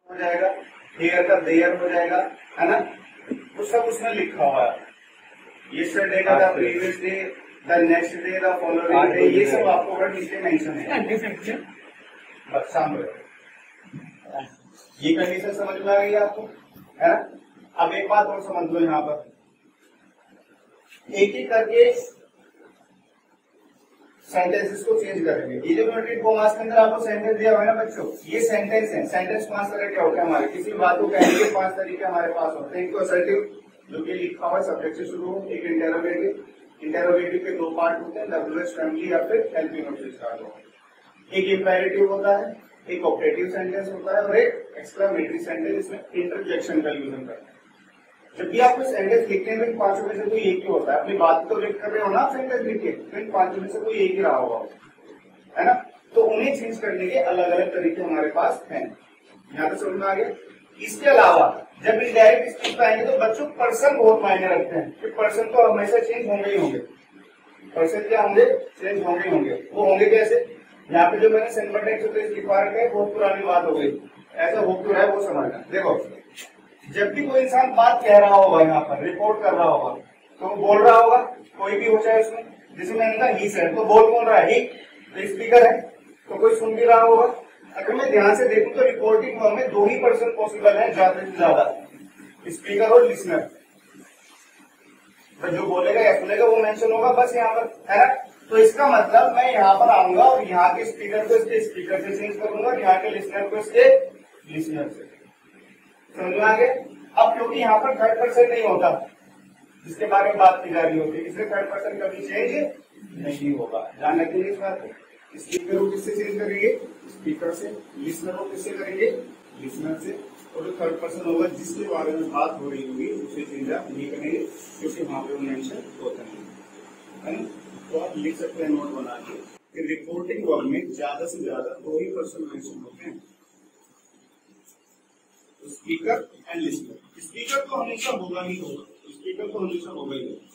हो जाएगा, हेयर का देयर हो जाएगा, है ना। तो सब उसमें लिखा हुआ है। यस्टरडे का, the previous day, the next day, the following day, ये सब आपको वर्ड नीचे मेंशन है। बस सामने ये कंडीशन समझ में आ गई आपको, है ना। अब एक बात और समझ लो, यहाँ पर एक एक करके सेंटेंसेस को चेंज करेंगे। ये जो इन्वर्टेड कॉमास के अंदर आपको सेंटेंस दिया हुआ है ना बच्चों, ये सेंटेंस है। सेंटेंस 5 तरह के होते हैं हमारे, किसी बात को कहने के 5 तरीके हमारे पास होते हैं। एक तो असर्टिव, जो कि लिखा हुआ है सब्जेक्ट से शुरू हो, एक इंटेरोगेटिव, इंटेरोगेटिव के 2 पार्ट होते हैं, डब्ल्यूएच फैमिली या फिर हेल्पिंग नोट से स्टार्ट होगा। एक इंपेरेटिव होता है, एक ऑपरेटिव सेंटेंस होता है और एक एक्सक्लेमेटरी सेंटेंस, इसमें इंटरजेक्शन का यूज करते हैं। जब भी आपको सेंटेंस लिखने में 5 में से कोई एक ही होता है, अपनी बात तो लिख कर रहे हो ना सेंटेंस लिख के, तो इन 5 में से कोई एक ही रहा होगा, है ना। तो उन्हें चेंज करने के अलग अलग तरीके हमारे पास हैं। यहाँ पे समझ में आ गया। इसके अलावा जब इनडायरेक्ट स्पीच पे आएंगे तो बच्चों पर्सन बहुत मायने रखते हैं कि पर्सन तो हमेशा चेंज होंगे ही होंगे। पर्सन क्या होंगे? चेंज होंगे ही होंगे। वो होंगे कैसे? यहाँ पे जो मैंने सिंपल टेक्स्ट लिखवा रखा है बहुत पुरानी बात हो गई, ऐसा हो क्यों रहा है वो समझना। देखो, जब भी कोई इंसान बात कह रहा होगा, यहाँ पर रिपोर्ट कर रहा होगा, तो वो बोल रहा होगा, कोई भी हो चाहे उसमें, जिसमें मैंने कहा ही सेड, तो बोल रहा है ही, तो स्पीकर है, तो कोई सुन भी रहा होगा। अगर मैं ध्यान से देखूं तो रिपोर्टिंग फॉर्म में 2 ही पर्सन पॉसिबल है ज्यादा से ज्यादा, स्पीकर और लिसनर। तो जो बोलेगा या सुनेगा वो मेंशन होगा बस यहाँ पर, है ना। तो इसका मतलब मैं यहाँ पर आऊंगा और यहाँ के स्पीकर को इसके स्पीकर से चेंज करूंगा और यहाँ के लिसनर को इसके लिसनर से। समझ में आ गया। अब क्योंकि यहाँ पर थर्ड पर्सन नहीं होता जिसके बारे में बात की जा रही होती है, इसलिए थर्ड पर्सन कभी चेंज नहीं होगा। ध्यान रखिए इस बात को। स्पीकर को किससे चेंज करेंगे? स्पीकर से। लिसनर को किससे करेंगे? लिसनर से। और जो थर्ड पर्सन होगा जिसके बारे में बात हो रही होगी उसे चेंज आप नहीं करेंगे, क्योंकि वहां पे वो मेंशन होता नहीं है ना। तो आप लिख सकते हैं नोट बना के कि रिपोर्टिंग वर्ड में ज्यादा से ज्यादा 2 ही पर्सन मेंशन होते हैं, स्पीकर एंड लिसनर। स्पीकर तो हमेशा होगा ही होगा, स्पीकर तो हमेशा होगा ही होगा।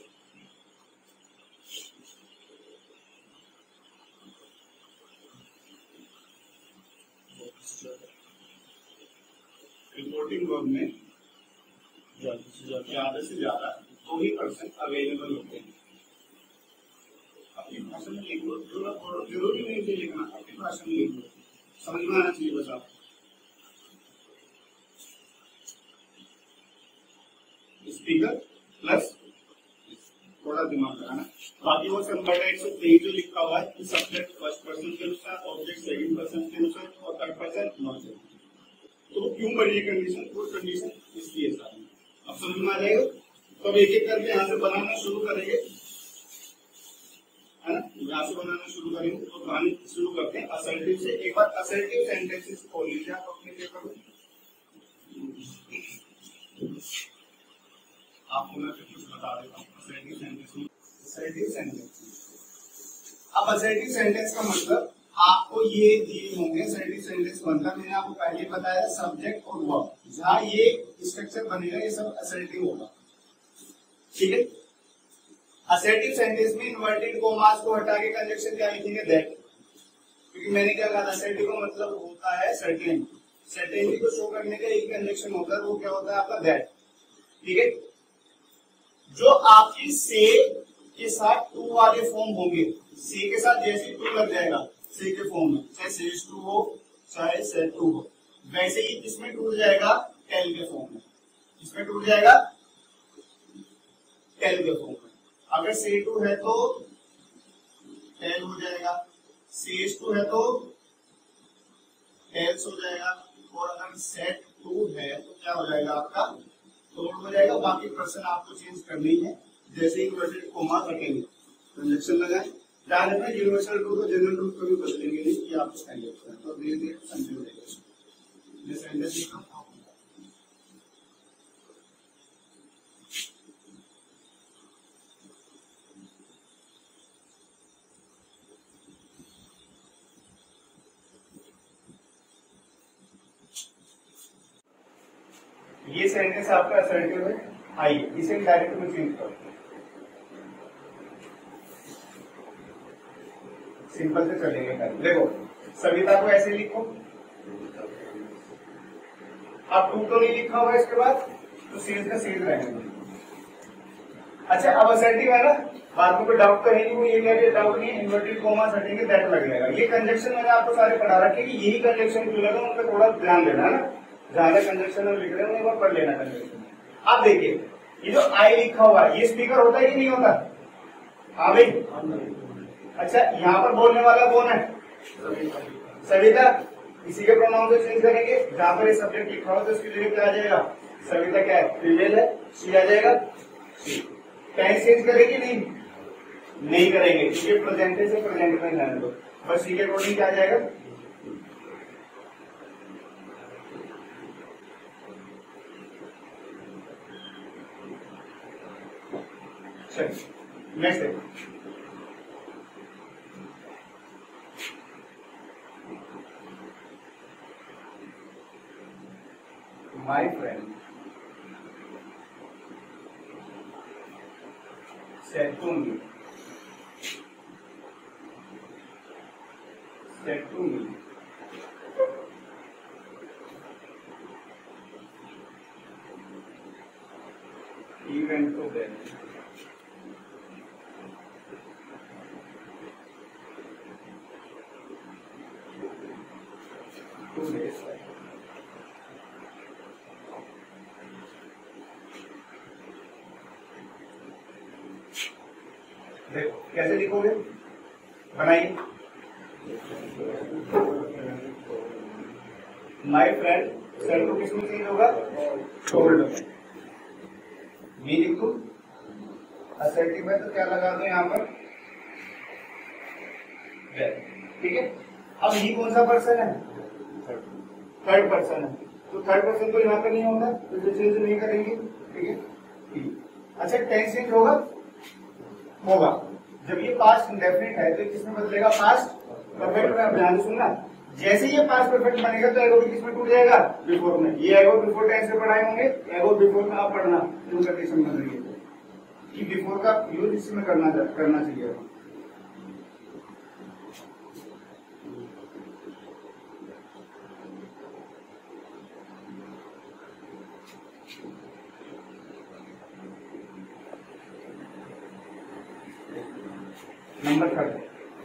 रिपोर्टिंग वर्ड में ज्यादा से ज्यादा 2 ही पर्सन अवेलेबल होते हैं। अपनी भाषा में लिख लो, जरूरी नहीं है लिखना, अपनी भाषा में लिख लो, समझ में आना चाहिए बस आप। स्पीकर प्लस थोड़ा दिमाग लगाना, बाकी वो सिंपल जो लिखा हुआ है सब्जेक्ट फर्स्ट पर्सन के अनुसार, ऑब्जेक्ट सेकंड पर्सन के अनुसार और थर्ड पर्सन नॉट। तो क्यों बड़ी कंडीशन? वो कंडीशन इसलिए सारी अब समझ में आ जाएगा। तो अब एक एक करके यहाँ से बनाना शुरू करेंगे, है ना। यहाँ से बनाना शुरू करेंगे तो बनाने शुरू करते हैं असर्टिव से। एक बार असर्टिव सेंटेंसेस खोल लीजिए आप अपने पेपर में। आपको मैं फिर कुछ बता देता हूँ असर्टिव सेंटेंस में। असर्टिव सेंटेंस, अब असर्टिव सेंटेंस का मतलब आपको ये दिए होंगे। असर्टिव सेंटेंस बनता मैंने आपको पहले बताया सब्जेक्ट और वर्ब, जहाँ ये स्ट्रक्चर बनेगा ये सब असर्टिव होगा, ठीक है। असर्टिव सेंटेंस में इन्वर्टेड कॉमास को हटा के कंजक्शन क्या लिखेंगे? दैट, क्योंकि मैंने क्या कहा असर्टिव का मतलब होता है सर्टेनिटी। सर्टेनिटी को शो करने का एक कंजक्शन होता है, वो क्या होता है आपका? दैट, ठीक है। जो आपकी से के साथ टू वाले फॉर्म होंगे, से के साथ जैसे टू लग जाएगा से के फॉर्म में, चाहे सेज टू हो चाहे से टू हो, वैसे ही इसमें टूट जाएगा टेल के फॉर्म में। इसमें टूट जाएगा टेल के फॉर्म में। अगर से टू है तो टेल हो जाएगा, सेज टू है तो टेल्स हो जाएगा, और अगर सेट टू है तो क्या हो जाएगा आपका? टोल हो जाएगा। बाकी पर्सन आपको चेंज करनी है, जैसे ही इन्वर्टेड कॉमा रखेंगे कंजक्शन लगाए। ध्यान रखना यूनिवर्सल रूल को जनरल रूल कभी बदलेंगे नहीं, कि आपको कंजक्शन है तो धीरे धीरे समझ जाएगा। मैं सेंटेंस लिखा हूं, ये सेंटेंस आपका असर्टिव है। आइए इसे डायरेक्ट में चेंज करो, सिंपल से चलेंगे। देखो सविता को ऐसे लिखो, अब टू तो नहीं लिखा हुआ है इसके बाद, तो सीज का सीज रहेगा। अच्छा अब असर्टिव है ना, बात में कोई डाउट तो है नहीं, वो ये कह रही है डाउट नहीं, इन्वर्टेड कोमा हटेंगे दैट लग जाएगा। ये कंजक्शन मैंने आपको सारे पढ़ा रखे कि यही कंजक्शन जो लगा उन पर थोड़ा ध्यान देना है ना, ज्यादा कंजक्शन में लिख रहे हैं एक बार पढ़ लेना कंजक्शन। अब देखिए ये जो आई लिखा हुआ है ये स्पीकर होता है कि नहीं होता? हाँ भाई। अच्छा यहाँ पर बोलने वाला कौन है? सविता। इसी के प्रोनाउन से चेंज करेंगे, जहां पर ये सब्जेक्ट लिखा हो तो इसकी जगह क्या आ जाएगा? सविता क्या है? फीमेल है, सी आ जाएगा। टेंस चेंज करेगी नहीं करेंगे, क्योंकि प्रेजेंट से प्रेजेंट में रहने दो, बस सी के अकॉर्डिंग क्या आ जाएगा? चलिए नेक्स्ट देखो, my friend said to me he went to bed two days later. कैसे लिखोगे? बनाइए। माय फ्रेंड सेड टू किसमें चेंज होगा? टोल्ड में। मी लिख दो, असर्टिव है तो क्या लगा दो यहाँ पर? ठीक है। अब ही कौन सा पर्सन है? थर्ड पर्सन है, तो थर्ड पर्सन तो यहाँ पर नहीं होगा, तो इसे चेंज नहीं करेंगे। ठीक है। अच्छा टेंस चेंज होगा जब ये पास्ट इंडेफिनिट है तो किसमें बदलेगा? पास्ट परफेक्ट में। आप ध्यान से सुनना, जैसे ये पास्ट परफेक्ट बनेगा तो एगो भी किसमें टूट जाएगा? बिफोर में। ये एगो बिफोर टेंस से पढ़ाए होंगे, एगो बिफोर में आप पढ़ना जो कंडीशन बन रही है कि बिफोर का यूज इसमें करना चाहिए। नंबर 3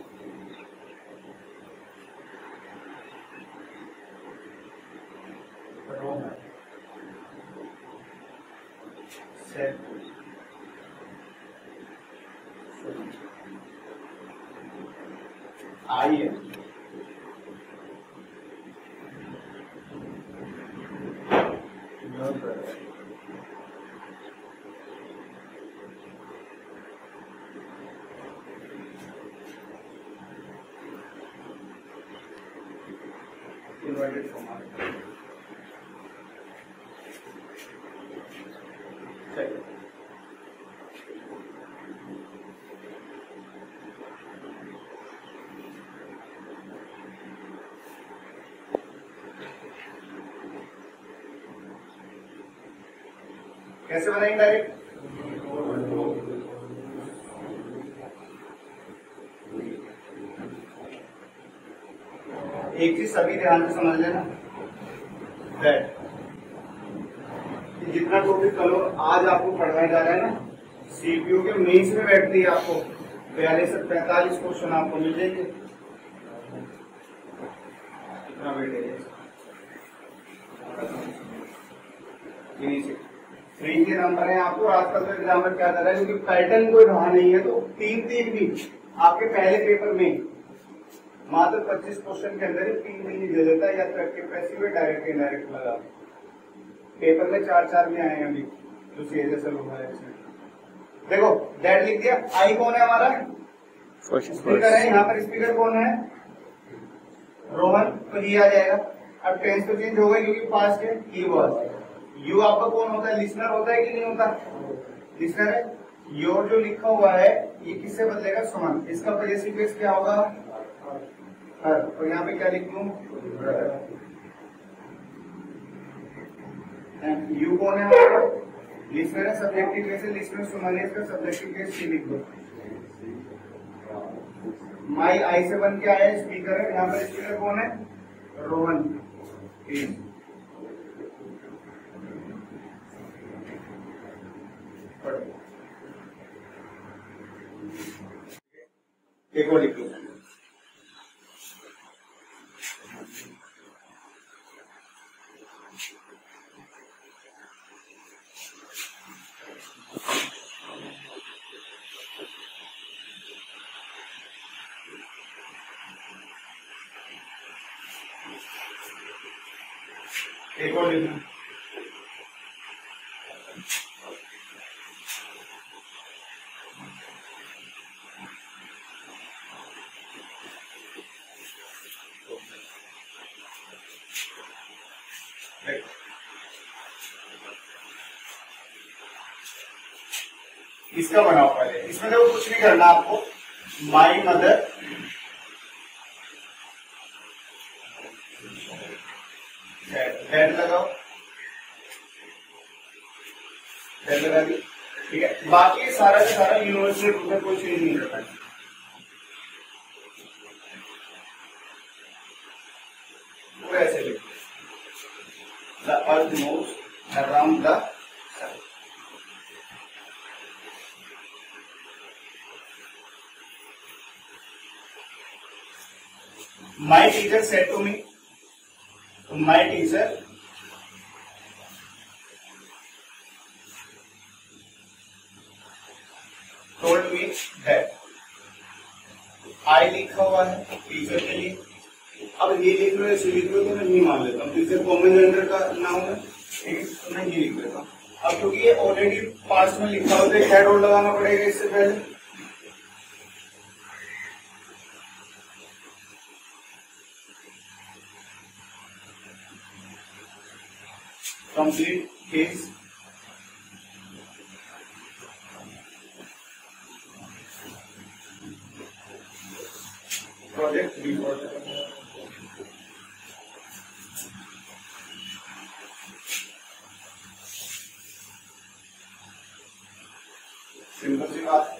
आई है inverted comma। कैसे बनाएंगे? डायरेक्ट एक चीज सभी ध्यान से समझ लेना, दैट जितना टॉपिक कल आज आपको पढ़ाया जा रहा है ना, सीपीयू के मेंस में बैठती है आपको 42 से 45 क्वेश्चन आपको मिल जाएंगे। कितना बैठेगा? 3 के नंबर है आपको। आजकल तो एग्जाम क्या कर रहा है, क्योंकि पैटर्न कोई रहा नहीं है तो 3 भी आपके पहले पेपर में मात्र 25 क्वेश्चन के अंदर ही 3 भी दे देता है, या तो एक्टिव पैसिव है, डायरेक्ट इनडायरेक्ट लगा। पेपर में 4 भी आए हैं अभी जो सीरियस हुआ है इसमें। देखो दैट लिख दिया। आई कौन है हमारा? स्पीकर है। यहाँ पर स्पीकर कौन है? रोहन, तो ही आ जाएगा। अब टेंस तो चेंज हो गई क्योंकि पास्ट है, ही वाज। यू आपका कौन होता है? लिसनर होता है कि नहीं होता? लिसनर है। योर जो लिखा हुआ है ये किससे बदलेगा? सुमन। इसका पॉजेसिव केस क्या होगा? हर। और यहाँ पे क्या लिख दूं? यू कौन है हमारा? लिसनर है। सब्जेक्टिव केस है, लिसनर सुमन है, इसका सब्जेक्टिव केस सी लिख दो। माई आई से बन के आया स्पीकर है, यहाँ पर स्पीकर कौन है? रोहन। एक और लिख लो। एक और लिखना। इसका बनाओ पहले। इसमें देखो कुछ नहीं करना आपको। माई मदर डेड लगाओ, डेड लगा दी, ठीक है। बाकी सारा का सारा यूनिवर्सल रूप में कोई चेंज नहीं करना है। वो ऐसे लिखो, the earth moves around the sun. My teacher said to me, my teacher told me that। I लिखा हुआ है टीचर के लिए। अब ये लिख लो, ऐसे लिख लो तो मैं नहीं मान लेता हूँ। टीचर कॉमन जेंडर का नाम है, ठीक है, तो मैं ये लिख देता हूँ। अब क्योंकि ये ऑलरेडी पास्ट में लिखा होता है, हेड और लगाना पड़ेगा इससे पहले। Complete his project report। Simple सी बात है।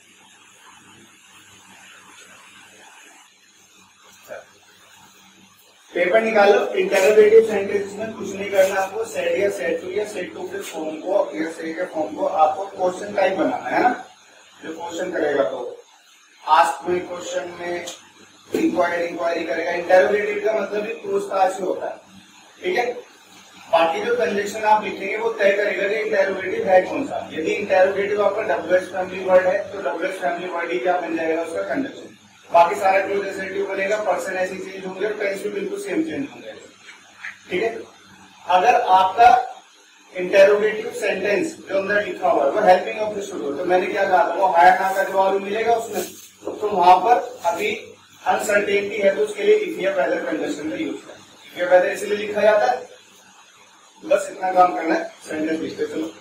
पेपर निकालो। इंटरोगेटिव सेंटेंस में कुछ नहीं करना आपको। सेट या सेट टू या सेट टू के फॉर्म को या सेट के फॉर्म को आपको क्वेश्चन टाइप बनाना है ना। जो क्वेश्चन करेगा तो आस्क में, क्वेश्चन में इंक्वायरी करेगा। इंटरोगेटिव का मतलब भी पूछताछ ही होता है, ठीक है। बाकी जो कंजक्शन आप लिखेंगे वो तय करेगा कि इंटरोगेटिव है कौन सा। यदि इंटरोगेटिव आपका डब्ल्यूएच फैमिली वर्ड है तो डब्ल्यूएच फैमिली वर्ड ही क्या बन जाएगा उसका कंजक्शन। बाकी सारा क्लोज एसेटिव बनेगा। पर्सन ऐसे चेंज होंगे और टेंस भी बिल्कुल सेम चेंज होंगे, ठीक है। अगर आपका इंटरोगेटिव सेंटेंस जो अंदर लिखा हुआ है वो हेल्पिंग ऑफ द स्टूडेंट, तो मैंने क्या कहा था, वो हायर ना का जवाब मिलेगा उसमें, तो वहां पर अभी अनसर्टेनिटी है तो उसके लिए इफ या वेदर कंजक्शन का यूज करें। इफ या वेदर इसलिए लिखा जाता है। बस इतना काम करना है। सेंटेंस लिखते चलो।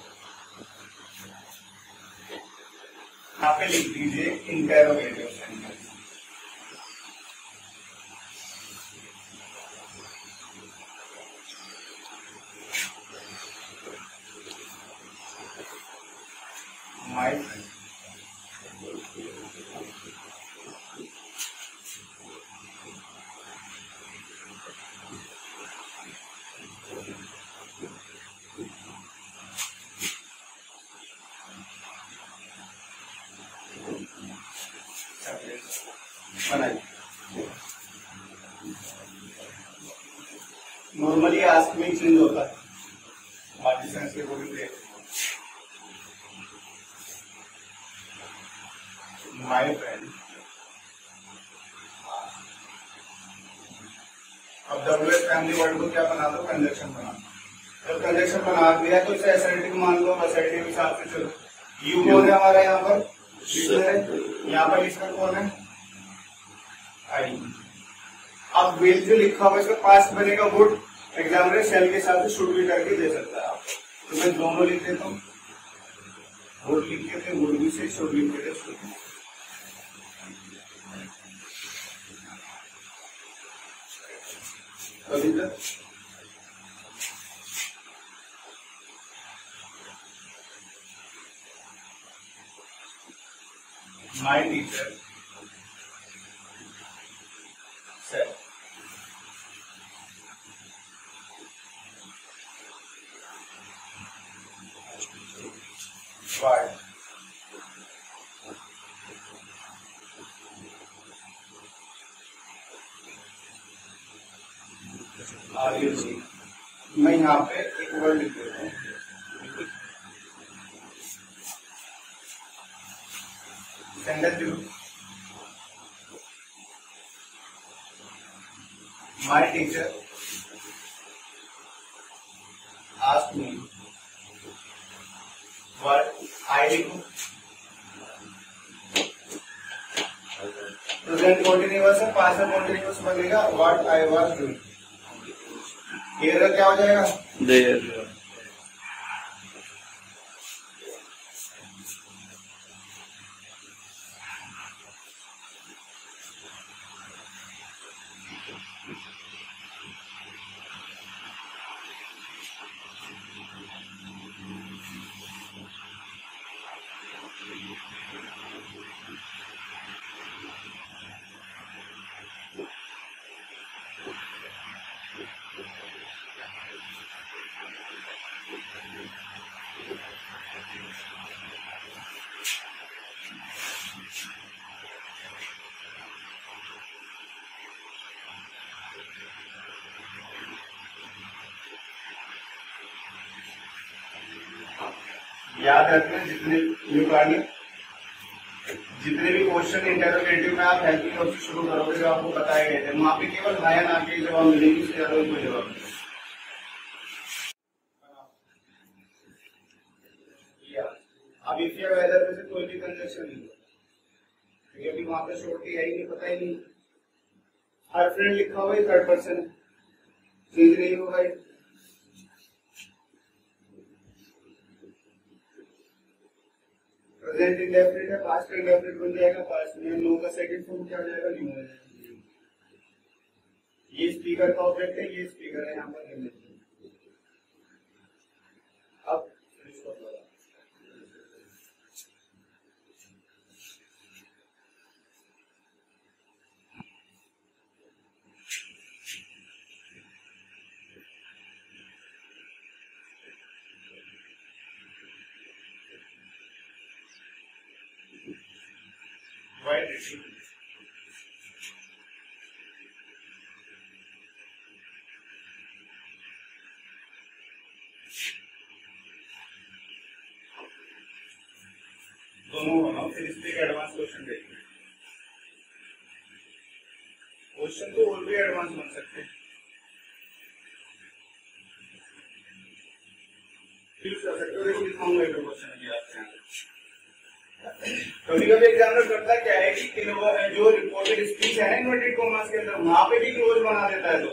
यहाँ पे लिख दीजिए इंटरोगेटिव सेंटेंस। माय फ्रेंड, बनाइए। नॉर्मली आस्क में चेंज होता है। हमारी सेंस के बोलिंग देख माय फ्रेंड। अब डब्ल्यूएच फैमिली वर्ड को क्या बना दो, कंजक्शन बना दो। जब कंजक्शन बना दिया तो इसे एसर्टिव मान लो। एसर्टिव हिसाब से चलो। यू कौन है हमारा यहाँ पर, यहाँ पर इसका कौन है, आई। अब विल जो लिखा हुआ इसका पास्ट बनेगा वुड। एग्जामिनर शेल के साथ शुड भी करके दे सकता है आप। तो मैं दोनों लिख देता हूँ। वुड लिखे थे, वुड भी से शुड लिखे थे, शुड। अभी तक माय टीचर सेड। Why? आगे मैं यहाँ पे एक वर्ड लिख देता हूँ, sentence my teacher asked me what I लिखूं, प्रेजेंट कॉन्टिन्यूअस है, पास्ट कॉन्टिन्यूअस बनेगा what I was doing, here क्या हो जाएगा देयर। याद रखना जितने भी क्वेश्चन इंटरोगेटिव में आप हेल्पिंग वर्ब से शुरू करोगे जो आपको बताए गए थे वहां पे केवल हाया ना के जवाब मिलेंगे, उससे ज्यादा कोई जवाब नहीं। अब इफ या वेदर में से कोई भी कंजक्शन नहीं क्योंकि अभी वहां पे शॉर्टी है ही नहीं, पता ही नहीं। हर फ्रेंड लिखा हुआ है थर्ड पर्सन है, चेंज नहीं होगा। प्रेजेंट इंडेफिनिट है, पास्ट इंडेफिनिट बन जाएगा, पास्ट में नो का सेकंड फॉर्म क्या हो जाएगा, न्यू हो जाएगा। ये स्पीकर का ऑब्जेक्ट है, ये स्पीकर है, यहाँ पर अब दोनों बनाओ, फिर इस पे एडवांस क्वेश्चन देखते हैं। क्वेश्चन तो और भी एडवांस बन सकते हैं। कभी कभी एग्जामिनर करता क्या है कि जो रिपोर्टेड स्पीच है ना इन्वर्टेड कॉमास के अंदर वहां पे भी क्लोज बना देता है।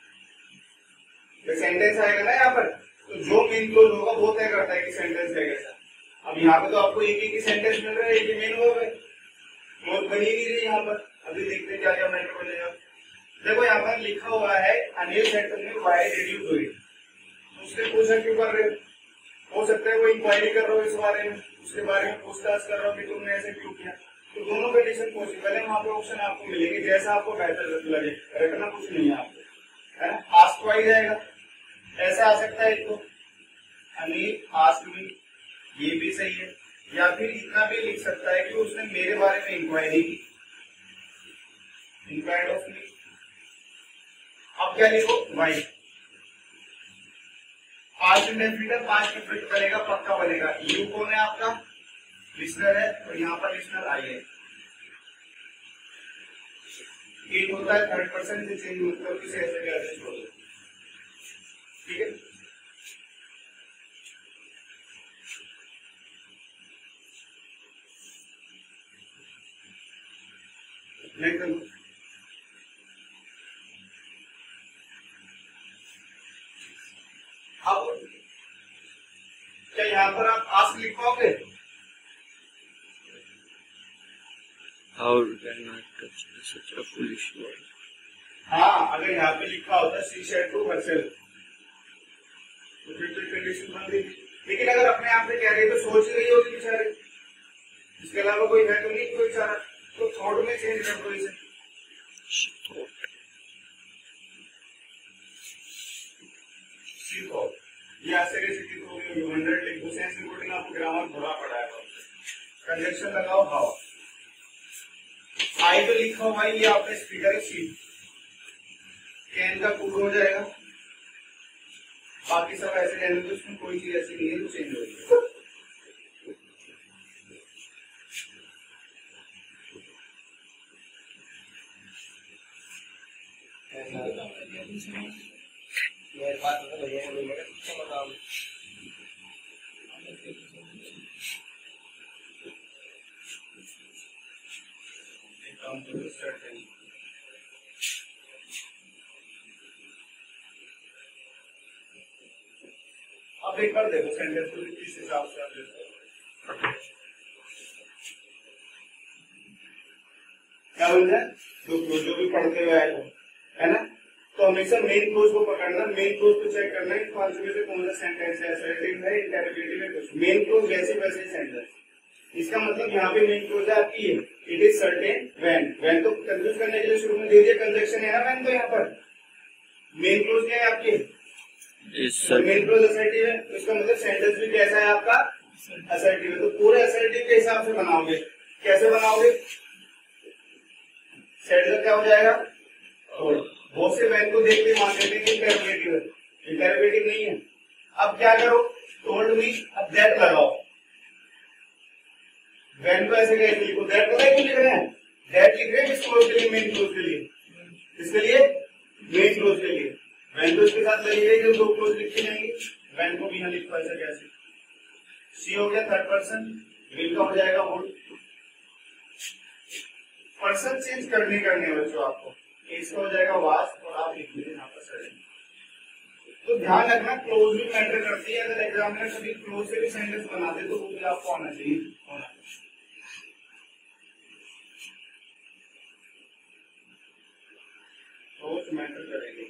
तो सेंटेंस आएगा ना यहाँ पर, तो जो मेन क्लोज होगा वो तय करता है कि सेंटेंस है कैसा। अब यहाँ पे तो आपको एक ही सेंटेंस मिल रहा है, एक ही मेन वर्ब है, क्लोज बनी नहीं रही यहाँ पर। अभी देखते हैं क्या क्या मैटर बनेगा। देखो यहाँ पर लिखा हुआ है Anil said to me why did you do it, उसने पूछा क्यों कर रहे हो सकता है वो इंक्वायरी कर रहा हो इस बारे में, उसके बारे में पूछताछ कर रहा हो कि तुमने ऐसे क्यों किया। तो दोनों कंडीशन पॉसिबल है, वहां पे ऑप्शन आपको मिलेंगे जैसा आपको बेहतर लगे, रखना कुछ नहीं है आपको, है ना। आस्क तो आ ही जाएगा, ऐसा आ सकता है तो अनिल आस्क मी, ये भी सही है। या फिर इतना भी लिख सकता है कि उसने मेरे बारे में इंक्वायरी की, इंक्वायर्ड ऑफ मी। अब क्या लिखो why, past indefinite, past perfect बनेगा, पक्का बनेगा। यू कौन है आपका, लिसनर है, और यहाँ पर लिसनर आई है। इट होता है थर्ड पर्सन से चेंज मतलब किसी ऐसे भी आदेश हो, ठीक है। नेक्स्ट अब क्या यहाँ पर आप आस्क लिख पाओगे? How can I touch such a foolish word? हाँ, अगर यहाँ पे लिखा होता शी सेड टू हरसेल्फ तो फिर तो कंडीशन बन गई। लेकिन अगर अपने आप से कह रही तो सोच रही होगी बेचारे, इसके अलावा कोई है तो नहीं कोई बेचारा, तो थॉट में चेंज कर दो इसे। ये ऐसे हो गई 100 लिख दो, सेंस रिपोर्टिंग आपको ग्रामर बुरा पड़ा है। कंजक्शन लगाओ हाउ, आई तो लिखा हुआ है, ये आपने स्पीकर सी कैन का कुड हो जाएगा, बाकी सब ऐसे रहने दो, उसमें कोई चीज ऐसी नहीं है जो चेंज होगी। मेरे पास तो भैया बोलेगा किसको बताओ। अब एक बार देखो सेंटेंस को किस हिसाब से आप देखो क्या बोल रहे हैं, जो भी पढ़ते हुए आए हो, है ना। तो हमेशा मेन क्लोज को पकड़ना, मेन क्लोज को चेक करना है पांच में से कौन सा सेंटेंस है, असर्टिव है, इंटेरोगेटिव है, कुछ मेन क्लोज वैसे वैसे सेंटेंस। इसका मतलब यहाँ पे मेन क्लोज है आपकी है इट इज सर्टेन व्हेन तो कंफ्यूज करने के लिए शुरू में दे दिया कंजक्शन है ना व्हेन, तो यहाँ पर मेन क्लोज क्या है आपके, मेन क्लोज असर्टिव है, तो इसका मतलब सेंटेंस भी कैसा है आपका असर्टिव है। तो पूरे असर्टिव के हिसाब से बनाओगे, कैसे बनाओगे, सेट क्या हो जाएगा, बहुत से वैन को देखते मान लेते हैं इंटेरोगेटिव है, इंटेरोगेटिव नहीं है। अब क्या करो, टोल्ड मी, अब दैट लगाओ, वैन को ऐसे कैसे लिखो, दैट को क्यों लिख रहे हैं, दैट लिख रहे हैं किस क्लोज के लिए, मेन क्लोज के लिए, इसके लिए मेन क्लोज के लिए, वैन तो इसके साथ लगी रहेगी, दो क्लोज लिखी जाएंगे, वैन को भी यहाँ लिख पाए कैसे, सी हो गया थर्ड पर्सन, विल का हो जाएगा वुड, पर्सन चेंज करने बच्चों आपको, इसका हो जाएगा वास और आप लिख लीजिए यहाँ पर सर। तो ध्यान रखना क्लोज भी मैटर करती है, अगर एग्जामिनर कभी क्लोज से भी सेंटेंस बनाते तो वो भी आपको आना चाहिए, होना क्लोज मैटर करेगी।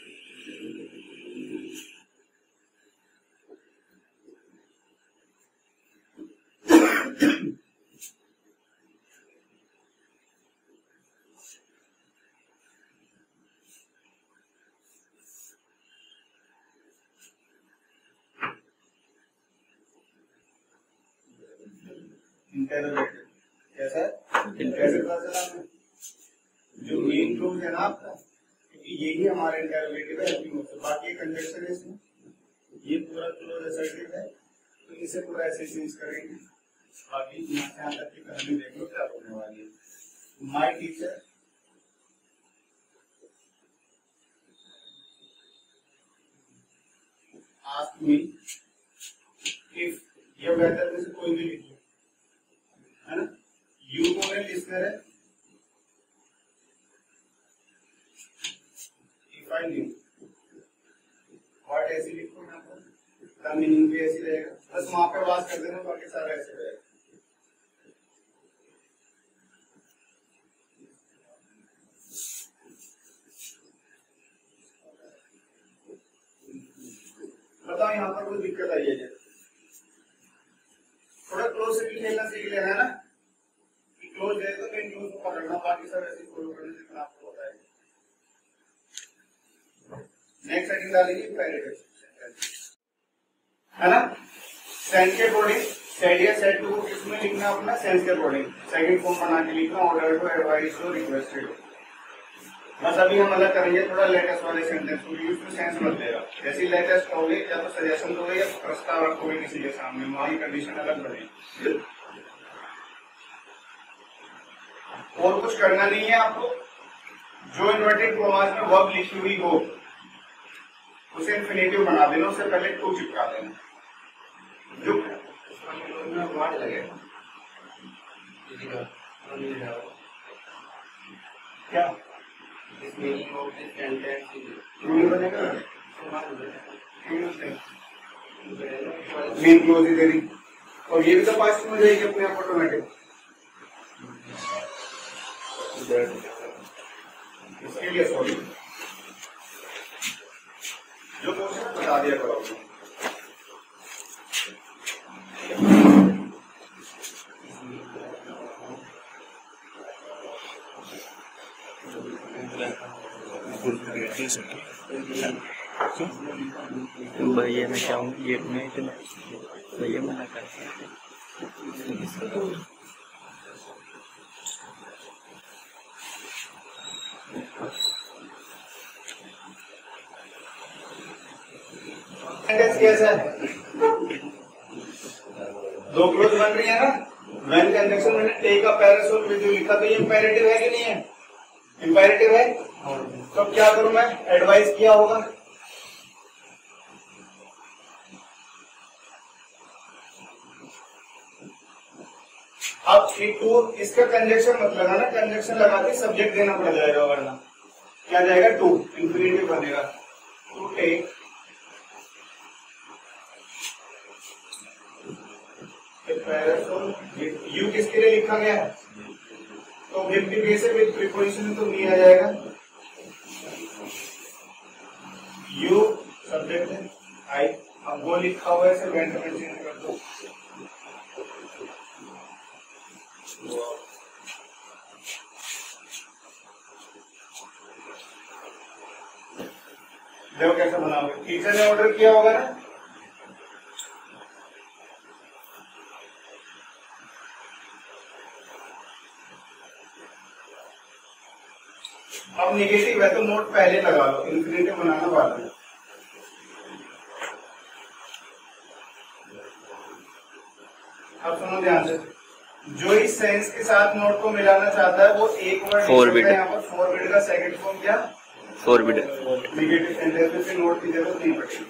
इंटेरोगेटिव कैसा कैसे पता चला, जो मेन क्लोज है ना आपका, क्योंकि यही हमारा इंटेरोगेटिव है, बाकी कंजक्शन है इसमें, ये पूरा क्लोज असर्टिव है, तो इसे पूरा ऐसे चेंज करेंगे, बाकी यहाँ तक की कहानी देख लो क्या होने वाली है। My teacher asked me if, ये बेहतर में से कोई भी लिखो, है ना, यू कौन है, लिसनर है, इफ आई न्यू व्हाट ऐसे लिखो यहाँ पर, द मीनिंग भी ऐसी रहेगा, बस वहां पे बात कर देना, बाकी सारा ऐसे रहेगा। बताओ यहाँ पर कोई दिक्कत आई है, थोड़ा क्लोज से भी खेलना सीख लेना है ना, कि क्लोज है तो मेन क्लोज को पकड़ना, बाकी सब ऐसे फॉलो करने से आपको होता है। नेक्स्ट सेटिंग डालेंगे पैरेग्राफ, है ना, सेंस के अकॉर्डिंग सेट या सेट टू को किसमें लिखना अपना, सेंस के अकॉर्डिंग सेकंड फॉर्म बना के लिखना, order to, advise to, requested. बस अभी हम अलग करेंगे थोड़ा लेटेस्ट वाले सेंटेंस को, उसमें सेंस बदलेगा, जैसे लेटेस्ट होगे या तो सजेशन दोगे या प्रस्ताव रखोगे किसी के सामने, वहां कंडीशन अलग बनेगी। और कुछ करना नहीं है आपको, जो इन्वर्टेड कॉमास में वर्ब लिखी हुई हो उसे इन्फिनेटिव बना देना, उससे पहले टू चिपका देना, जो वर्ड लगेगा क्या मीनिंग ऑफ दिस सेंटेंस बनेगा, मेन क्लोज ही देनी, और ये भी तो पास्ट में जाएगी अपने आप ऑटोमेटिक, इसके लिए सॉरी जो क्वेश्चन बता दिया करो। भैया मैं चाहूँ गेट में इतना भैया मना करते हैं। सेंटेंस कैसा है? दो क्लोज बन रही है ना। व्हेन कंजंक्शन में take a parasol with you लिखा, तो ये इंपेरेटिव है कि नहीं है? इंपेरेटिव है। तो क्या करूं मैं? एडवाइस किया होगा। अब टू इसका कंजंक्शन मत लगाना, कंजंक्शन लगा के सब्जेक्ट देना पड़ जाएगा, वरना क्या जाएगा? टू इंफिनिटिव बनेगा। टू टेक पैरासोल, यू किसके लिए लिखा गया है? तो विद के से विद प्रीपोजिशन तो नहीं आ जाएगा। यू सब्जेक्ट है, आई, अब वो लिखा हुआ है, सिर्फ वेंट में चेंज कर दो। देखो कैसे बनाओगे। टीचर ने ऑर्डर किया होगा ना। अब निगेटिव है तो नोट पहले लगा लो, इंफिनिटिव बनाना वाला है। अब सुनो ध्यान से, जो इस सेंस के साथ नोट को मिलाना चाहता है वो एक वर्ड फॉरबिड। यहाँ पर फॉरबिड का सेकंड फॉर्म क्या? फॉरबिड। निगेटिव सेंटेंस में फिर नोट की जरूरत नहीं पड़ेगी।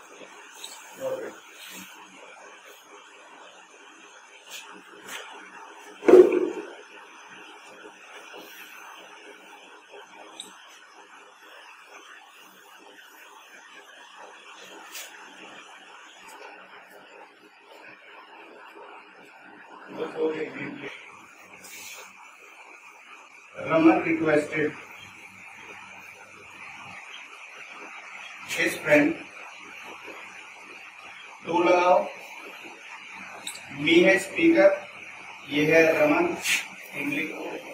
Raman requested his friend to लगाओ, मी है स्पीकर, ये है Raman, English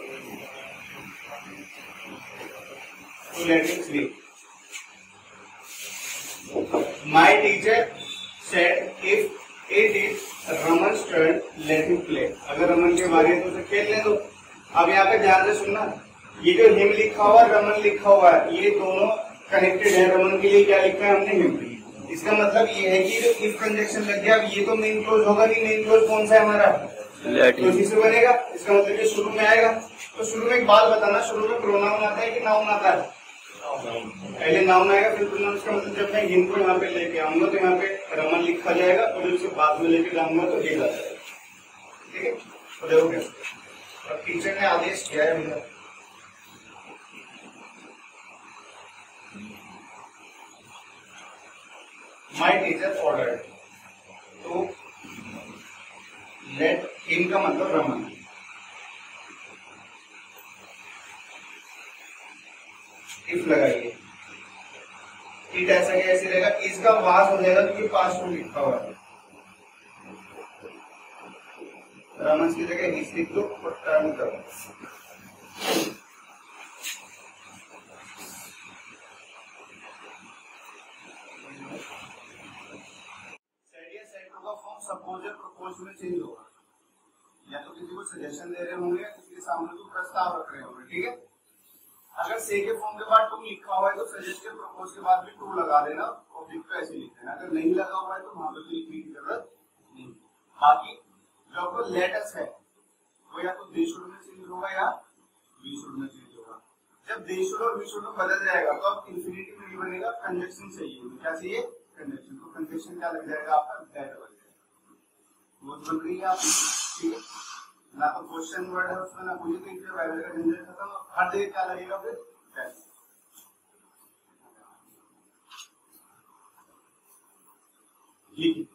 to let him sleep. My teacher said if it is Raman's turn, let him play. अगर रमन के बारे में तो उसे खेल ले दो। अब यहाँ पे ध्यान से सुनना, ये जो हिम लिखा हुआ रमन लिखा हुआ है, ये दोनों कनेक्टेड है। रमन के लिए क्या लिखा है हमने? हिम। इसका मतलब ये है कि जो इफ कंजंक्शन लग गया, अब ये तो मेन क्लोज होगा नहीं। मेन क्लोज कौन सा है हमारा? तो इसी से बनेगा। इसका मतलब ये शुरू में आएगा। तो शुरू में एक बात बताना, शुरू में प्रोनाउन आता है कि नाउन आता है? पहले नाउन आएगा फिर प्रोनाउन। इसका मतलब जब मैं हिम को यहाँ पे लेके आऊंगा तो यहाँ पे रमन लिखा जाएगा और उसके बाद में लेके जाऊंगा तो ये आ जाएगा। ठीक है, तो देखो कैसे। अब टीचर ने आदेश किया है भैया, my teacher order to let him का मतलब रमन। इफ लगाइए, इट ऐसा कैसे रहेगा? इसका पास हो जाएगा क्योंकि पास में लिखा हुआ है। रमन की जगह हिस लिख दो और टर्न करो। सपोजर प्रपोज में चेंज होगा, या तो किसी को सजेशन दे रहे होंगे, किसी के सामने तो प्रस्ताव रख रहे होंगे। ठीक है, अगर से के फॉर्म के बाद टू लिखा हुआ है तो सजेस्टेड प्रपोज के बाद भी टू लगा देना, ऑब्जेक्ट को ऐसे लिख देना। अगर नहीं लगा हुआ है तो वहां पर लिखने की जरूरत नहीं। बाकी जो आपको लेटर्स है वो या तो दे शुड में चेंज होगा या वी शुड में चेंज होगा। जब दे शुड और वी शुड में बदल जाएगा तो अब इंफिनिटिव नहीं बनेगा, कंजंक्शन चाहिए। क्या चाहिए? कंजंक्शन। तो कंजंक्शन क्या लग जाएगा आपका? दैट बन जाएगा। वो बन रही है आपकी। ठीक है, ना तो क्वेश्चन वर्ड है उसमें, ना मुझे तो इसलिए वाइब्रेट का झंझट खत्म। हर जगह क्या लगेगा फिर? दैट। लिखिए,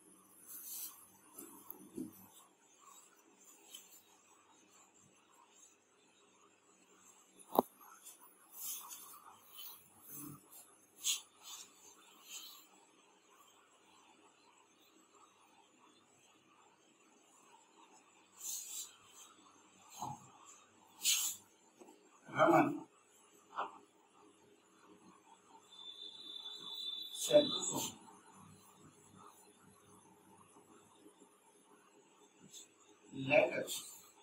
Raman said to Sophie, let us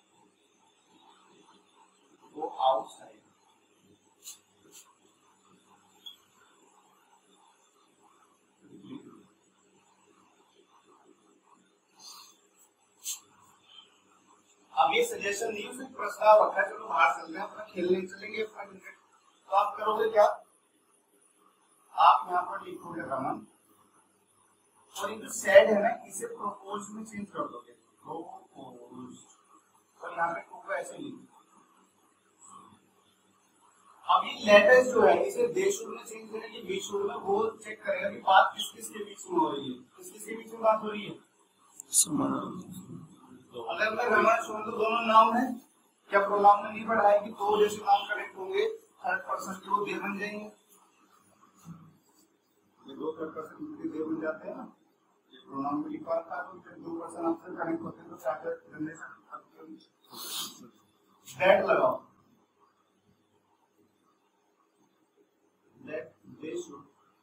go outside. Suggestion नहीं, सिर्फ प्रस्ताव रखा है, चलो बाहर चलते हैं, अपना खेलने चलेंगे अपना क्रिकेट। तो आप करोगे क्या, आप यहाँ पर लिखोगे रमन, और ये जो सेड है ना इसे प्रोपोज में चेंज कर दोगे, प्रोपोज, और यहाँ पे को ऐसे लिखो। अब ये लेटर्स जो है इसे दे शुड में चेंज करेंगे, बी शुड में, वो चेक करेगा कि बात किस किस के बीच में हो रही है, किस किस के बीच में बात हो रही है। अगर मैं रमन सुन तो दोनों नाम है, क्या प्रोनाउन में नहीं बढ़ाएगी, तो जैसे नाम कनेक्ट होंगे थर्ड पर्सन के वो दे बन जाएंगे, ये दो थर्ड पर्सन के दे बन जाते हैं ना, ये प्रोनाउन में लिखा था तो फिर दो पर्सन आपसे कनेक्ट होते हैं तो चार्टर जनरेशन दैट लगाओ, दैट दे शुड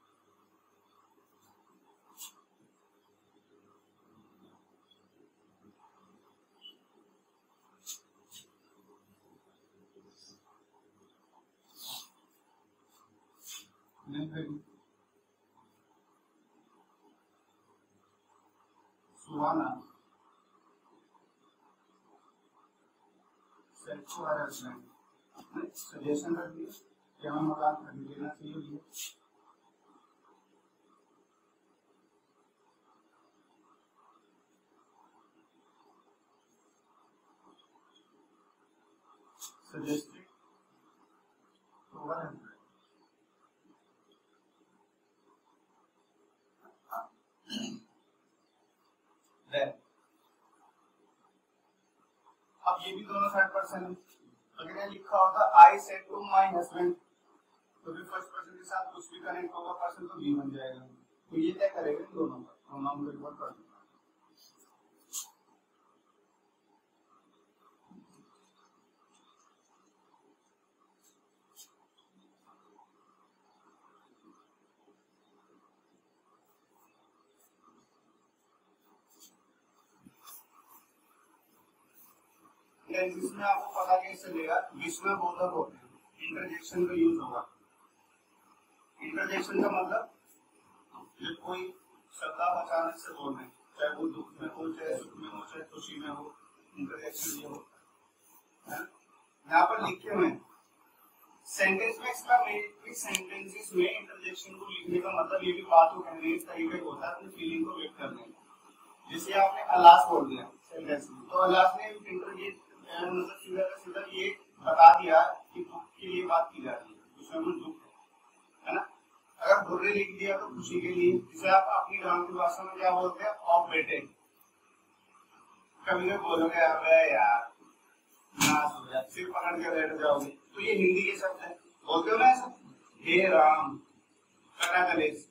सुहाना सजेशन रख दिया कि हमें मकान खरीद लेना चाहिए, suggested over 100. अब ये भी दोनों थर्ड पर्सन है, अगर ये लिखा होता I said to my husband तो भी फर्स्ट पर्सन के साथ कुछ भी कनेक्ट होगा पर्सन तो बी बन जाएगा, तो ये क्या करेगा दोनों का प्रोनाउन को रिवर्ट कर देगा। जिसमें आपको पता कैसे चलेगा, विस्मय बोधक होते हैं, इंटरजेक्शन का यूज होगा। इंटरजेक्शन का मतलब जब कोई शब्द आप अचानक से बोल रहे हैं, चाहे वो दुख में हो, चाहे सुख में हो, चाहे खुशी में हो, इंटरजेक्शन ये होता है। यहाँ पर लिखे हुए सेंटेंस में एक्सक्लेमेटरी सेंटेंसेस में इंटरजेक्शन को लिखने का मतलब ये भी बात को कहने इस तरीके का होता है, अपनी फीलिंग को व्यक्त करने का। जैसे आपने अलास बोल दिया सेंटेंस में, तो अलास ने इंटरजेक्ट मतलब सीधा का सीधा ये बता दिया कि दुख के लिए बात की जा रही है, उसमें कुछ दुख है ना। अगर बुर्रे लिख दिया तो खुशी के लिए, जिसे आप अपनी गांव की भाषा में क्या बोलते हैं, ऑफ बेटे, कभी कभी बोलोगे अबे यार नाश हो जाए, सिर पकड़ के बैठ जाओगे, तो ये हिंदी के शब्द है, बोलते हो ना ऐसा, हे राम कटा कलेश,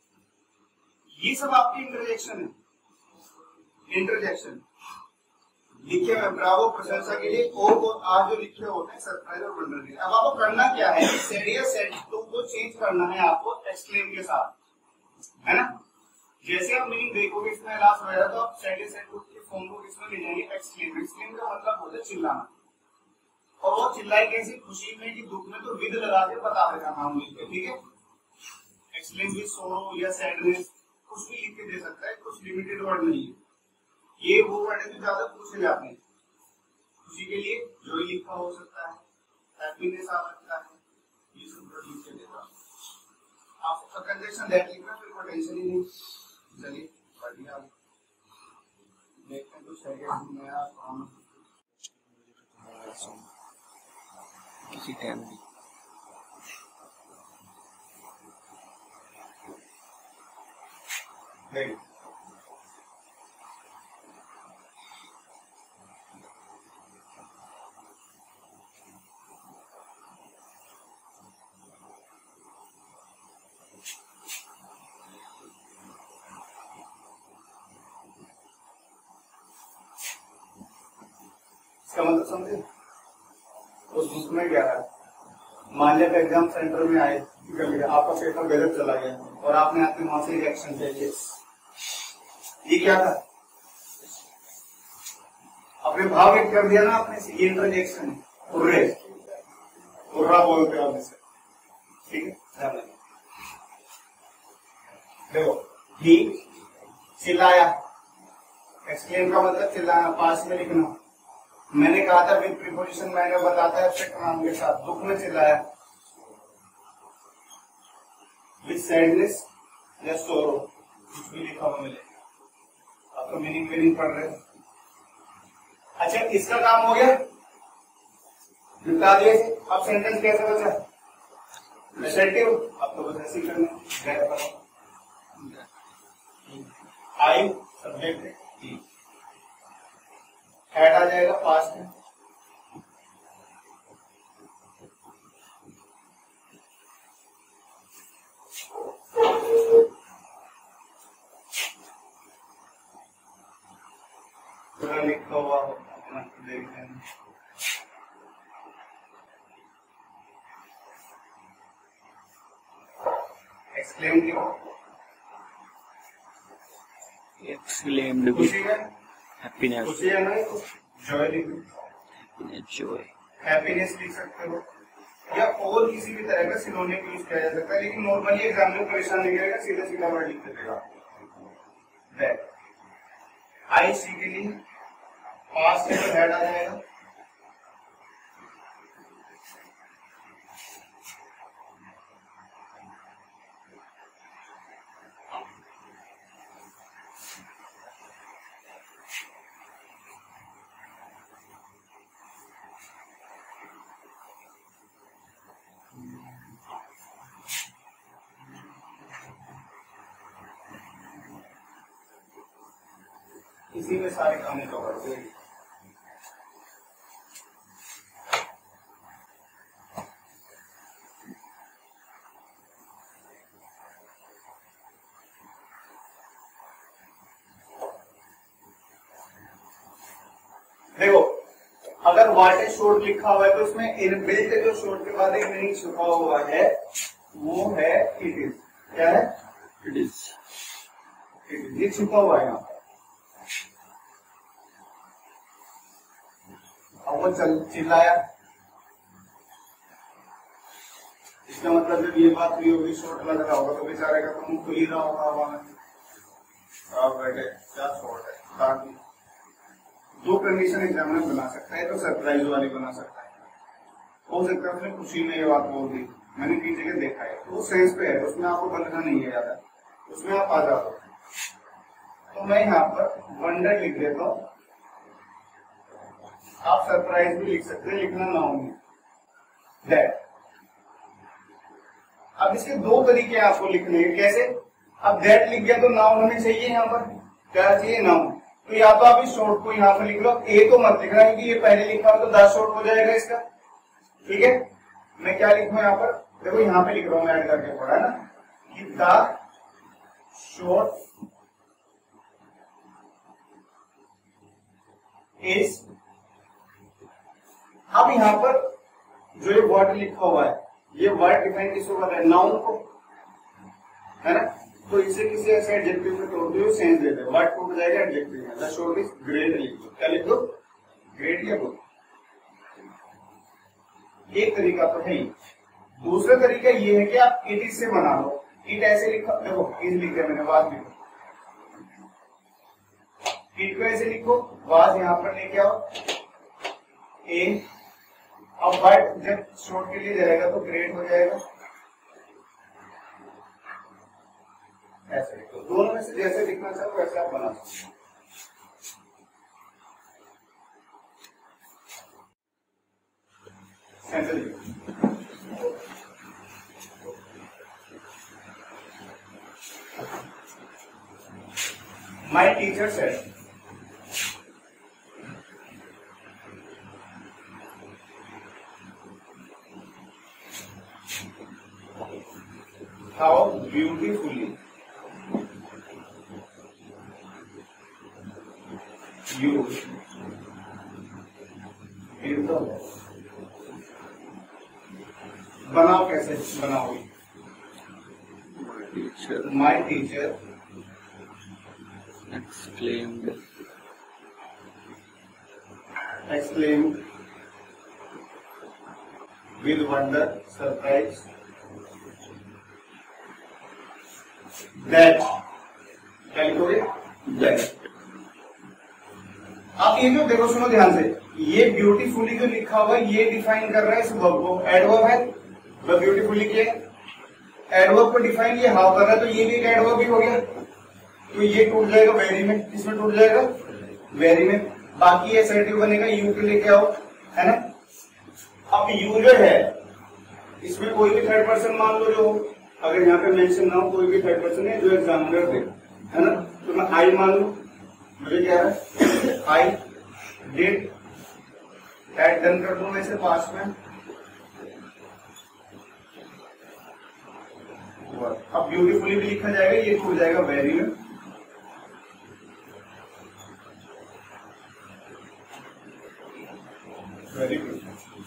ये सब आपकी इंटरजेक्शन है। इंटरजेक्शन लिखे हुए ब्रावो प्रशंसा के लिए, ओ को आज जो लिखे होते हैं सरप्राइज और वंडर के लिए। अब आपको करना क्या है, सेड या सेड टू को चेंज करना है आपको एक्सक्लेम के साथ, है ना। जैसे आप मीनिंग देखोगे इसमें लास्ट हो जाएगा तो आप सेड या सेड टू के फॉर्म को किसमें ले जाएंगे, एक्सक्लेम। एक्सक्लेम का मतलब होता है चिल्लाना, और वो चिल्लाई कैसी, खुशी में कि दुख में, तो विद लगा के बता देगा नाम लिख के, ठीक है। एक्सक्लेम भी सोरो या सैडनेस कुछ भी लिख के दे सकता है, कुछ लिमिटेड वर्ड नहीं है, ये वो वर्ड है जो ज्यादा पूछे जाते हैं। खुशी के लिए जो लिखा हो सकता है, हैप्पीनेस आ सकता है, ये सब वर्ड लिख के देगा। आपको कंजंक्शन दैट लिखना, फिर कोई टेंशन ही नहीं। चलिए बढ़िया, देखते हैं कुछ है क्या नया काम किसी टाइम भी नहीं। इसका मतलब समझे, उस बुक में क्या है, मान लिया एग्जाम सेंटर में आए, आपका पेपर गलत चला गया और आपने आपके वहां से रिएक्शन चाहिए, ये क्या था, अपने भाव व्यक्त कर दिया ना आपने, ये इंटरजेक्शन है, उर्रा बोलते हो से, ठीक है। देखो ही चिल्लाया, एक्सप्लेन का मतलब चिल्लाना, पास में लिखना, मैंने कहा था विद प्रीपोजिशन मैंने बताता है एब्स्ट्रैक्ट नाउन के साथ। दुख में चिल्लाया, विद सैडनेस या सोरो, कुछ भी लिखा हुआ मिलेगा। आप तो मीनिंग पढ़ रहे हो। अच्छा, इसका काम हो गया, निपटा दिए। अब सेंटेंस कैसे बचा? एसर्टिव, अब तो बस ऐसे ही करना। आई सब्जेक्ट है, हैड आ जाएगा पास्ट में। पूरा लिखा हुआ अपना देखते हैं। एक्सप्लेन लिखो, exclaimed with खुशी में, happiness, खुशी है ना, जॉय लिखो, joy. हैप्पीनेस लिख सकते हो, या और किसी भी तरह का सिनोनिम यूज किया जा सकता है। लेकिन नॉर्मली एग्जाम में परेशान नहीं करेगा, सीधा सीधा वर्ड लिख देगा। दैट आई सी के लिए पास्ट से तो हेड आ जाएगा, इसी में सारे काम कवर हो गए। देखो, अगर व्हाट इज शॉर्ट लिखा हुआ है तो इसमें इनबिल्ट जो शॉर्ट के बाद एक मीनिंग छुपा हुआ है वो है इट इज। क्या है? It is. ये छुपा हुआ है यहाँ पर। अब वो चिल्लाया, इसका मतलब जब ये बात हुई होगी, शॉर्ट लग रहा होगा तो बेचारे का तो मुंह खुल ही रहा होगा वहां। आप बैठे क्या शॉर्ट है, ताकि दो कंडीशन एग्जामिनर बना सकता है, तो सरप्राइज वाली बना सकता है। हो सकता है उसने खुशी में ये बात बोल दी, मैंने कई जगह देखा है, तो वो सेंस पे है, उसमें आपको बनना नहीं है ज्यादा, उसमें आप आ जाओ। तो मैं यहाँ पर वंडर लिख देता हूँ, आप सरप्राइज भी लिख सकते हैं, लिखना ना होंगे दैट। अब इसके दो तरीके आपको लिखने हैं। कैसे? अब दैट लिख गया तो नाउन हमें चाहिए, यहाँ पर क्या चाहिए? नाउन। तो या तो आप इस शॉर्ट को यहाँ पर लिख लो, ए तो मत लिखना क्योंकि ये पहले लिखा हो तो द शॉर्ट हो जाएगा इसका। ठीक है, मैं क्या लिखूं यहाँ पर? देखो यहाँ पे लिख रहा हूं, ऐड करके पढ़ा ना कि द शॉर्ट इज। अब यहाँ पर जो ये वर्ड लिखा हुआ है, ये वर्ड डिफाइन किसको कर रहा है? नाउन को, है ना। तो इसे किसी ऐसे एडजेक्टिव में तोड़ दो, सेंस दे दो, वर्ड टूट जाएगा एडजेक्टिव में। द शॉर्ट इज ग्रेट लिख दो। क्या लिख दो? ग्रेट या गुड। एक तरीका तो है ही। दूसरा तरीका ये है कि आप इट इज से बना लो। इट ऐसे लिखो, देखो इज लिख दिया मैंने, वाज लिखो, इट को ऐसे लिखो, वाज यहां पर लेके आओ ए। अब वर्ड जब शॉर्ट के लिए जाएगा तो ग्रेट हो जाएगा, ऐसे लिखो। दोनों में से जैसे लिखना चाहो वैसे आप बना सकते हो। My teacher said, how beautifully you did the work. बनाओ, कैसे बनाओगे? My teacher Exclaimed with wonder, surprise, that क्या लिखोगे? That आप ये जो देखो, सुनो ध्यान से, ये ब्यूटीफुली जो लिखा हुआ है ये डिफाइन कर रहा है इस वर्ब को। एडवर्ब है, वह ब्यूटीफुली किया, एडवर्ब को डिफाइन ये हाउ कर रहा है, तो ये भी एक एडवर्ब ही हो गया। तो ये टूट जाएगा वेरी में, किसमें टूट जाएगा? वेरी में। बाकी एसर्टिव बनेगा यू के लिए, क्या हो, है ना। अब यू जो है इसमें कोई भी थर्ड पर्सन मान लो जो, अगर यहाँ पे मेंशन ना हो, कोई भी थर्ड पर्सन है जो एग्जामिनर दे, है ना। तो मैं आई मान लू, मुझे क्या है, आई डिड, एड डन कर दूं मैं इसे पास्ट में। अब ब्यूटीफुली भी लिखा जाएगा, ये छूट जाएगा वेरी में। Very good.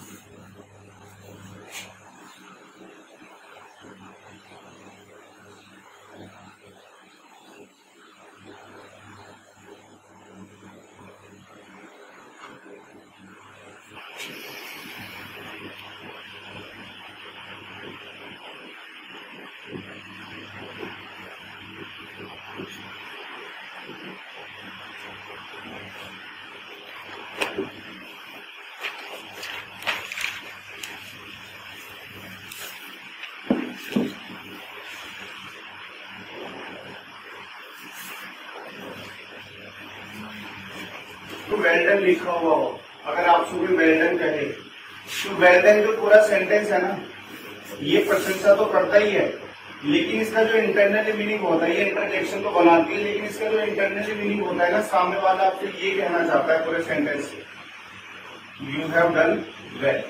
तो वेल डन लिखा हुआ हो, अगर आप सुबह वेल डन कहे, तो वेल डन जो पूरा सेंटेंस है ना, ये प्रशंसा तो करता ही है, लेकिन इसका जो इंटरनली मीनिंग होता है, ये इंटरजेक्शन तो बनाती है, लेकिन इसका जो इंटरनली मीनिंग होता है ना, सामने वाला आपसे ये कहना चाहता है पूरे सेंटेंस से, यू हैव डन वेल।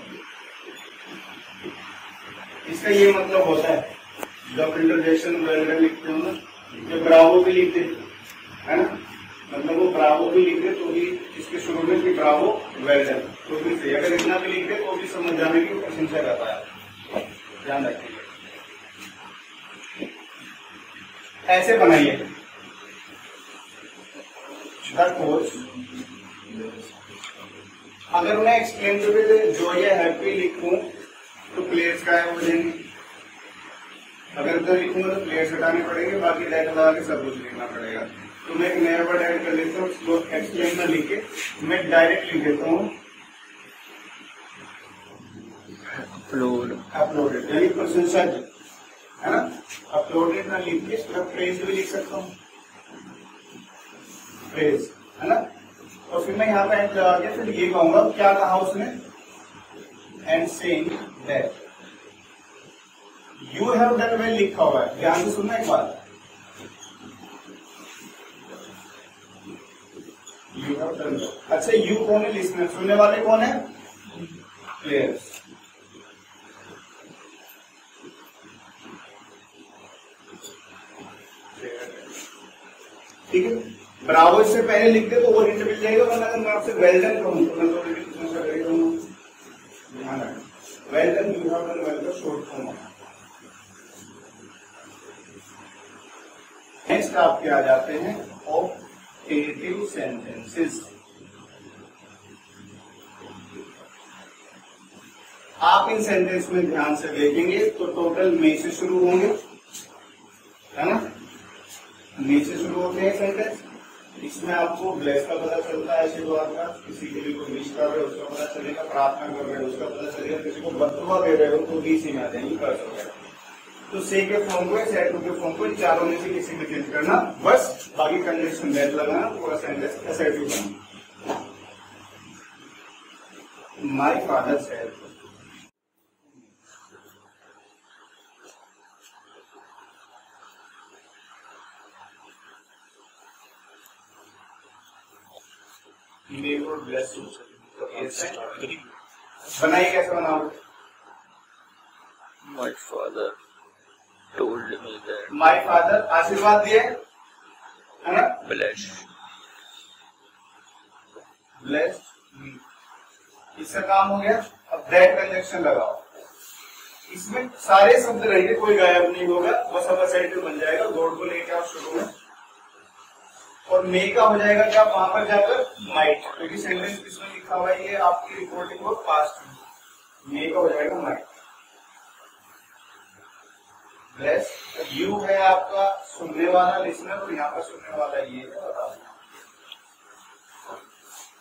इसका ये मतलब होता है, जब इंटरजेक्शन वेल डन लिखते हो ना, जो ब्रावो भी लिखते है ना, मतलब वो ब्रावो भी लिख दे तो भी इसके शुरू में कि ब्रावो वेल डन, तो भी सही। अगर इतना भी लिख दे तो भी समझ जाने की प्रशंसा करता है, ध्यान रखिए। ऐसे बनाइए द कोच। अगर मैं एक्सप्लेन करके जो ये हैप्पी लिखूं तो प्लेयर्स का है हो जाएंगे, अगर इधर लिखूंगा तो प्लेयर्स हटाने पड़ेंगे, बाकी डेट लगा के सब कुछ लिखना पड़ेगा। तो मैं एक नया वर्ड ऐड कर लेता हूँ, उसको एक्सप्लेन में लिख के मैं डायरेक्ट लिख देता हूँ अपलोडेड, यानी प्रशंसा है ना। अपलोडेड ना लिख के मैं प्रेज भी लिख सकता हूँ, प्रेज, है ना। और फिर मैं यहाँ पे एंड लगा के फिर ये कहूंगा, क्या कहा उसने, and saying that you have done well लिखा हुआ है, ध्यान से सुनना एक बात, यू हैव डन वेल। अच्छा, यू कौन है? लिसनर, सुनने वाले कौन है? प्लेयर्स। ठीक है, ब्रावो इससे पहले लिख दे तो वो हिंट मिल जाएगा, वरना अगर मैं आपसे वेल डन कहूं तो मैं तो ध्यान रखना, well done, you have done well का शॉर्ट फॉर्म है। नेक्स्ट आपके आ जाते हैं ऑब्जेक्टिव सेंटेंसेस। आप इन सेंटेंस में ध्यान से देखेंगे तो टोटल मे से शुरू होंगे, है ना, मे से शुरू होते हैं सेंटेंस। इसमें आपको ब्लेस का पता चलता है, आशीर्वाद का, किसी के लिए कोई विश कर रहे हो उसका पता चलेगा, प्रार्थना कर रहे हो उसका पता चलेगा, किसी को बददुआ दे रहे हो तो भी इसी में आ जाएंगे, कर सकते। तो से के फॉर्म को, से टू के फॉर्म को, इन चारों में से किसी में चेंज करना, बस बाकी कंडीशन दैट लगाना, पूरा सेंटेंस असर्टिव करना। माय फादर सेड, बनाइए, कैसे बनाओ? My father told me that. My father आशीर्वाद दिए, है ना, Bless. ब्लेस्ड, इसका काम हो गया। अब दैट कंजक्शन लगाओ, इसमें सारे शब्द रहेंगे, कोई गायब नहीं होगा, बस अब असर्टिव बन जाएगा। गॉड को लेके आओ शुरू में, और मे का हो जाएगा क्या वहां पर जाकर माइट, क्योंकि सेंटेंस किसमें लिखा हुआ है, ये आपकी रिपोर्टिंग हो पास्ट में, मे का हो जाएगा माइट। ब्लेस, यू है आपका सुनने वाला लिसनर, और यहाँ पर सुनने वाला ये है, बता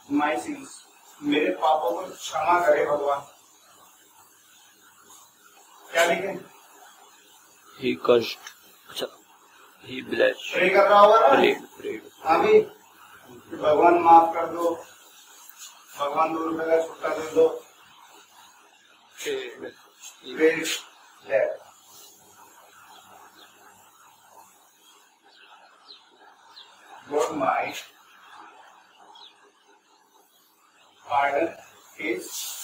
माई सिंस, मेरे पापों को क्षमा करे भगवान। क्या लिखे? ही कष्ट, अच्छा ही ब्लेस, प्रे कर रहा होगा ना? प्रे अभी भगवान माफ कर दो, भगवान 2 रुपए का छुट्टा दे दो। God might pardon his